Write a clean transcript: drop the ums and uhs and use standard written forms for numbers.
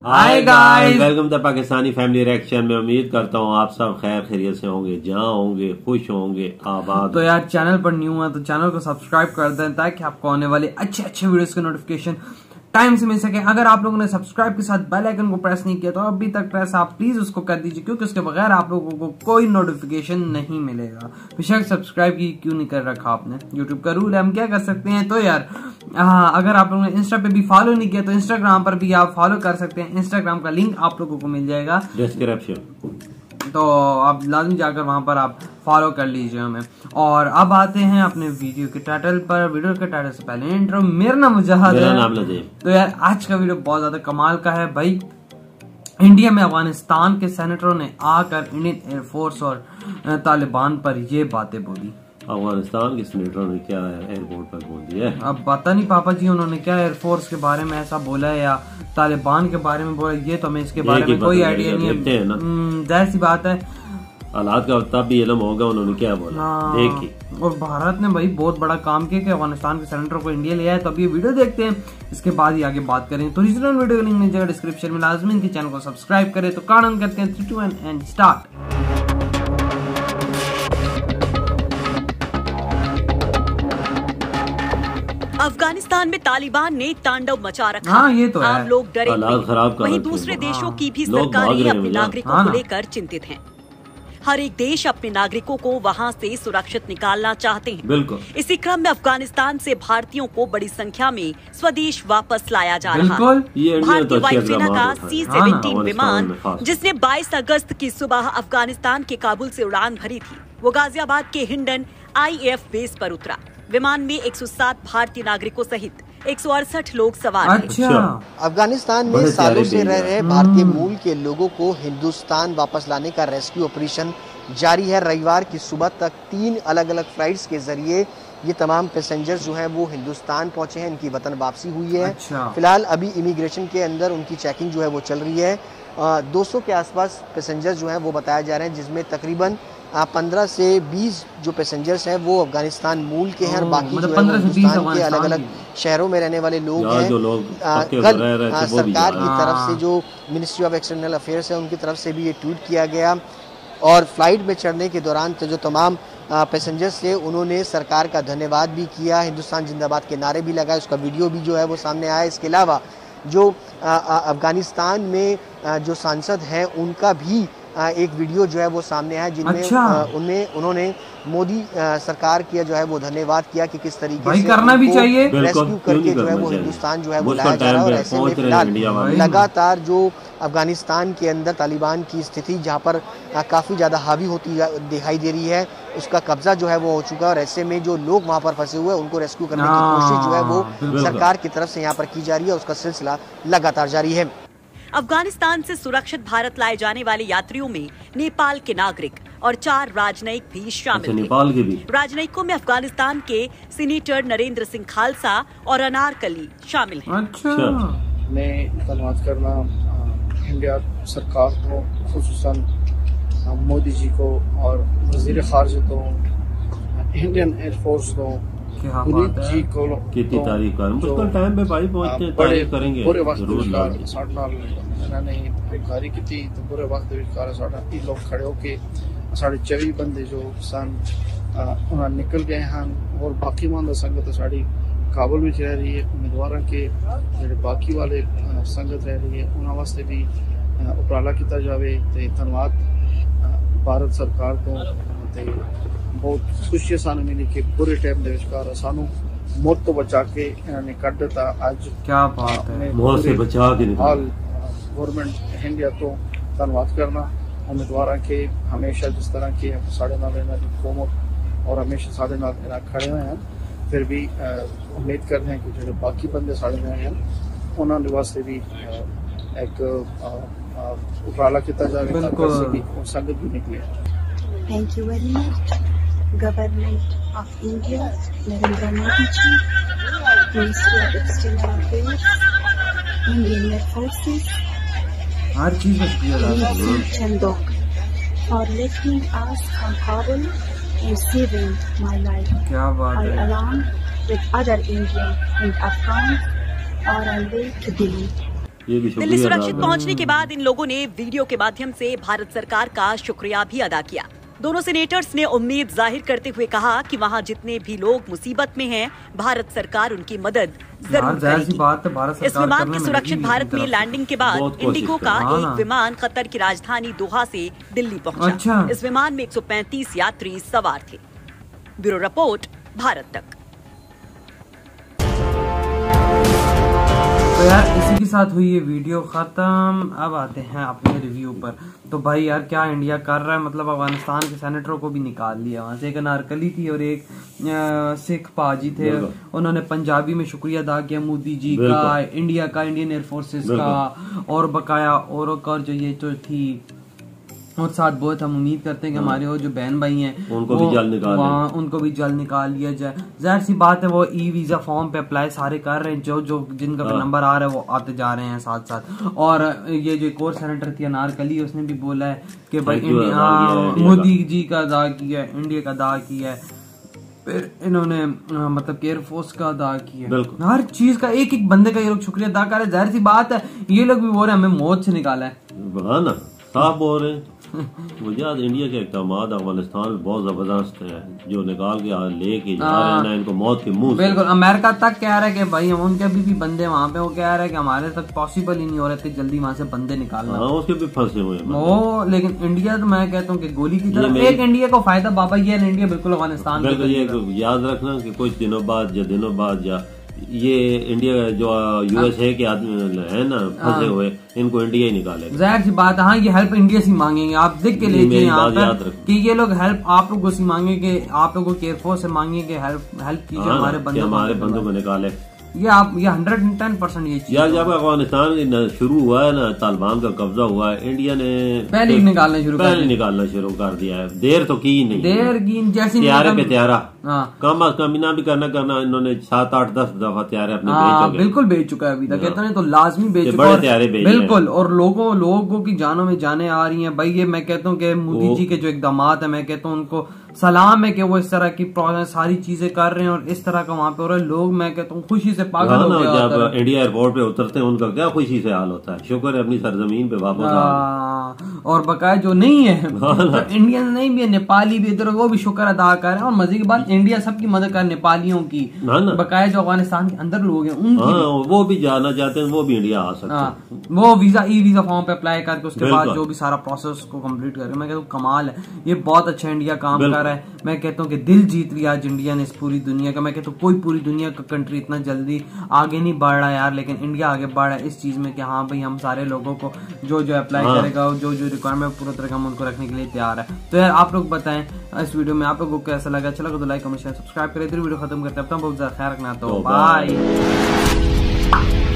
Hi guys, welcome to Pakistani family reaction में। उम्मीद करता हूँ आप सब खैर खैरियत से होंगे, जहाँ होंगे खुश होंगे, आबाद। तो यार चैनल पर न्यू है तो चैनल को सब्सक्राइब कर दें ताकि आपको आने वाले अच्छे अच्छे वीडियोस के नोटिफिकेशन टाइम से मिल सके। अगर आप लोगों ने सब्सक्राइब के साथ बेल आइकन को प्रेस नहीं किया तो अभी तक प्रेस आप प्लीज उसको कर दीजिए, क्योंकि उसके बगैर आप लोगों को कोई नोटिफिकेशन नहीं मिलेगा। बेशक सब्सक्राइब क्यों नहीं कर रखा आपने, यूट्यूब का रूल है, हम क्या कर सकते हैं। तो यार अगर आप लोगों ने इंस्टा पे भी फॉलो नहीं किया तो इंस्टाग्राम पर भी आप फॉलो कर सकते हैं। इंस्टाग्राम का लिंक आप लोगों को मिल जाएगा डिस्क्रिप्शन, तो आप लाजमी जाकर वहां पर आप फॉलो कर लीजिए हमें। और अब आते हैं अपने वीडियो के टाइटल पर। वीडियो के टाइटल से पहले इंट्रो। मेरा नाम मुजाहिद है। तो यार आज का वीडियो बहुत ज्यादा कमाल का है भाई। इंडिया में अफगानिस्तान के सेनेटरों ने आकर इंडियन एयरफोर्स और तालिबान पर ये बातें बोली। अफगानिस्तान के सेनेटरों ने क्या एयरपोर्ट पर बोल दिया है? अब पता नहीं पापा जी उन्होंने क्या एयरफोर्स के बारे में ऐसा बोला है या तालिबान के बारे में बोला, ये तो हमें इसके बारे में कोई आइडिया नहीं है। जाहिर सी बात है, हालात का तब भी इल्म होगा उन्होंने क्या बोला। देखिए, और भारत ने भाई बहुत बड़ा काम किया कि अफगानिस्तान के सेनेटर को इंडिया ले आया। तो अब ये वीडियो देखते हैं, इसके बाद ही आगे बात करें। तो रीजनल वीडियो का लिंक मिल जाएगा डिस्क्रिप्शन में। लाजमी इनके चैनल को सब्सक्राइब करें। तो काउंट करते हैं 3, 2, 1 एंड स्टार्ट। अफगानिस्तान में तालिबान ने तांडव मचा रखा। हाँ, ये तो है। आम लोग डरे हुए, वहीं दूसरे देशों की भी सरकारें अपने नागरिकों को लेकर चिंतित हैं। हर एक देश अपने नागरिकों को वहां से सुरक्षित निकालना चाहते हैं। बिल्कुल। इसी क्रम में अफगानिस्तान से भारतीयों को बड़ी संख्या में स्वदेश वापस लाया जा रहा है। भारतीय वायुसेना का C-17 विमान, जिसने 22 अगस्त की सुबह अफगानिस्तान के काबुल से उड़ान भरी थी, वो गाजियाबाद के हिंडन IAF बेस पर उतरा। विमान में 107 भारतीय नागरिकों सहित 168 लोग सवार थे। अच्छा। अफगानिस्तान में सालों से रह रहे भारतीय मूल के लोगों को हिंदुस्तान वापस लाने का रेस्क्यू ऑपरेशन जारी है। रविवार की सुबह तक 3 अलग अलग फ्लाइट्स के जरिए ये तमाम पैसेंजर्स जो हैं वो हिंदुस्तान पहुंचे हैं, इनकी वतन वापसी हुई है। अच्छा। फिलहाल अभी इमिग्रेशन के अंदर उनकी चेकिंग जो है वो चल रही है। 200 के आसपास पैसेंजर्स जो हैं वो बताया जा रहे हैं, जिसमें तकरीबन 15 से 20 जो पैसेंजर्स हैं वो अफगानिस्तान मूल के हैं और बाकी जो है हिंदुस्तान के अलग अलग शहरों में रहने वाले लोग हैं। कल सरकार की तरफ से जो मिनिस्ट्री ऑफ एक्सटर्नल अफेयर्स है उनकी तरफ से भी ये ट्वीट किया गया। और फ्लाइट में चढ़ने के दौरान तो जो तमाम पैसेंजर्स थे उन्होंने सरकार का धन्यवाद भी किया, हिंदुस्तान जिंदाबाद के नारे भी लगाए। उसका वीडियो भी जो है वो सामने आया। इसके अलावा जो अफगानिस्तान में जो सांसद हैं उनका भी एक वीडियो जो है वो सामने आया, जिनमें उन्होंने मोदी सरकार की जो है वो धन्यवाद किया कि किस तरीके से करना भी चाहिए, रेस्क्यू करके जो है वो हिंदुस्तान जो है वो लाया जा रहा है। और ऐसे में फिलहाल लगातार जो अफगानिस्तान के अंदर तालिबान की स्थिति जहां पर काफ़ी ज़्यादा हावी होती दिखाई दे रही है, उसका कब्जा जो है वो हो चुका है। और ऐसे में जो लोग वहां पर फंसे हुए हैं उनको रेस्क्यू करने की कोशिश जो है वो सरकार की तरफ से यहाँ पर की जा रही है। उसका सिलसिला लगातार जारी है। अफगानिस्तान से सुरक्षित भारत लाए जाने वाले यात्रियों में नेपाल के नागरिक और 4 राजनयिक भी शामिल थे। नेपाल के भी राजनयिकों में अफगानिस्तान के सीनेटर नरेंद्र सिंह खालसा और अनारकली शामिल हैं। अच्छा। मैं धन्यवाद करना इंडिया सरकार को, खुसूसन मोदी जी को और वजीर खारजा को, इंडियन एयरफोर्स को, पुनीत जी को कितनी तारीफ कर मुश्किल टाइम पे भाई पहुंचते हैं, तारीफ करेंगे पूरे वक्त जरूर। इन्होंने कारी की थी तो पूरे वक्त साढ़ा ये लोग खड़े होके साढ़े 24 बंदे जो सन उन्होंने निकल गए हैं। और बाकी मानदा संगत साड़ी काबुल में रह रही है। उम्मीदवारों के जो बाकी वाले संगत रह रही है उन्होंने वास्ते भी उपराला किया जाए। तो धन्यवाद भारत सरकार को। बहुत खुशी सानू मिली कि पूरे टाइम दे विचकार सानू मौत तो बचा के इन्होंने कट दिता। आज क्या बात है, मौत से बचा के निकाल गवर्नमेंट इंडिया तो धन्यवाद करना। उम्मीदवार के हमेशा जिस तरह की साढ़े नाल हुकूमत और हमेशा साढ़े नाल खड़े हुए हैं, फिर भी उम्मीद करते हैं कि जो बाकी बंदे साढ़े में हैं उन्होंने वास्ते भी एक उपराला किया जाए ताकि संगत भी निकले। Thank you very much, Government of India, Narendra Modi ji, Ministry of External Affairs, Indian Air Forces, हर चीज Chandok, for lifting us from Kabul and saving my life. क्या बात I, है। along with other Indian and Afghans, are on way to Delhi. Delhi सुरक्षित पहुंचने के बाद इन लोगों ने वीडियो के माध्यम से भारत सरकार का शुक्रिया भी अदा किया। दोनों सेनेटर्स ने उम्मीद जाहिर करते हुए कहा कि वहां जितने भी लोग मुसीबत में हैं, भारत सरकार उनकी मदद जरूर करेगी। इस विमान के सुरक्षित भारत में लैंडिंग के बाद इंडिगो का एक विमान कतर की राजधानी दोहा से दिल्ली पहुंचा। इस विमान में 135 यात्री सवार थे। ब्यूरो रिपोर्ट, भारत तक। तो यार इसी के साथ हुई ये वीडियो खत्म। अब आते हैं अपने रिव्यू पर। तो भाई यार क्या इंडिया कर रहा है, मतलब अफगानिस्तान के सेनेटरों को भी निकाल लिया वहां से। एक अनारकली थी और एक सिख पाजी थे, उन्होंने पंजाबी में शुक्रिया अदा किया मोदी जी का, इंडिया का, इंडियन एयर फोर्सेस का, और बकाया और जो ये तो थी और साथ बहुत हम उम्मीद करते हैं कि हमारे वो जो बहन भाई हैं उनको भी जल्द निकाल लिया जाए। जाहिर सी बात है वो ई वीजा फॉर्म पे अप्लाई सारे कर रहे हैं, जो जिनका नंबर आ रहा है वो आते जा रहे हैं साथ साथ। और ये जो एक और सेनेटर थी अनारकली, उसने भी बोला है कि भाई इंडिया मोदी जी का अदा किया, इंडिया का अदा किया, फिर इन्होंने मतलब एयरफोर्स का अदा किया, हर चीज का एक एक बंदे का ये लोग शुक्रिया अदा कर रहे हैं। जाहिर सी बात है ये लोग भी बोल रहे हैं हमें मौत से निकाला है, साफ बोल रहे हैं। मुझे इंडिया के इक़दाम अफगानिस्तान में बहुत जबरदस्त है, जो निकाल के लेके जा रहे हैं ना इनको मौत के मुंह। बिल्कुल, अमेरिका तक कह रहा है कि भाई हम उनके अभी भी बंदे वहाँ पे, वो कह रहा है कि हमारे तक पॉसिबल ही नहीं हो रहे थे जल्दी वहाँ से बंदे निकालना। उसके भी फंसे हुए हैं वो। लेकिन इंडिया तो मैं कहता हूँ कि गोली की तरफ एक इंडिया को फायदा बाबा ये है, इंडिया बिल्कुल अफगानिस्तान याद रखना कि कुछ दिनों बाद या ये इंडिया जो यूएसए के आदमी है ना फंसे हुए, इनको इंडिया ही निकालेगा। जाहिर सी बात है। हाँ, ये हेल्प इंडिया से मांगेंगे, आप देख के लेके यहाँ पर कि ये लोग हेल्प आप लोगों से मांगेंगे, आप लोगों के एयरफोर्स से मांगेंगे हेल्प कीजिए हमारे बंदों को निकाले। ये 110% ये चीज। यार जब अफगानिस्तान शुरू हुआ है ना, तालिबान का कब्जा हुआ है, इंडिया ने पहले निकालना शुरू कर दिया है। देर तो की नहीं, देर की जैसे त्यारे पे त्यारा कम कमीना भी करना इन्होंने 7, 8, 10 दफा त्यारे अपने बिल्कुल बेच चुका है अभी तक, कहते नहीं तो लाजमी बेच चुका है बिल्कुल। और लोगों की जानों में जाने आ रही है भाई। ये मैं कहता हूँ कि मोदी जी के जो इकदाम है, मैं कहता हूँ उनको सलाम है कि वो इस तरह की सारी चीजें कर रहे हैं और इस तरह का वहाँ पे हो रहा है। लोग मैं कहता हूँ खुशी से पागल हो गए। जब इंडिया एयरपोर्ट पे उतरते हैं उनका क्या खुशी से हाल होता है, शुक्र है अपनी सरजमीन पे वापस। और बकाया जो नहीं है तो इंडियन नहीं भी है, नेपाली भी इधर, वो भी शुक्र अदा कर रहे हैं। और मजे की बात इंडिया सबकी मदद कर, नेपालियों की, बकाया जो अफगानिस्तान के अंदर लोग हैं उनकी वो भी जाना चाहते हैं, वो भी इंडिया आ सकते हैं। वो ई वीजा फॉर्म पे अप्लाई करके उसके बाद जो भी सारा प्रोसेस को कंप्लीट करके, मैं कहता हूँ कमाल है, ये बहुत अच्छा इंडिया काम कर रहा है। मैं कहता हूँ कि दिल जीत लिया आज इंडिया ने इस पूरी दुनिया का। मैं कहता हूँ कोई पूरी दुनिया का कंट्री इतना जल्दी आगे नहीं बढ़ रहा यार, लेकिन इंडिया आगे बढ़ रहा है इस चीज में कि हाँ भाई हम सारे लोगों को जो अप्लाई करेगा, जो रिक्वायरमेंट पूरा तरह हम उनको रखने के लिए तैयार है। तो यार आप लोग बताएं इस वीडियो में आप लोगों को कैसा लगा, अच्छा लगा तो लाइक कमेंट शेयर सब्सक्राइब करें। वीडियो खत्म करते हैं, बहुत ज्यादा ख्याल रखना, तो बाय।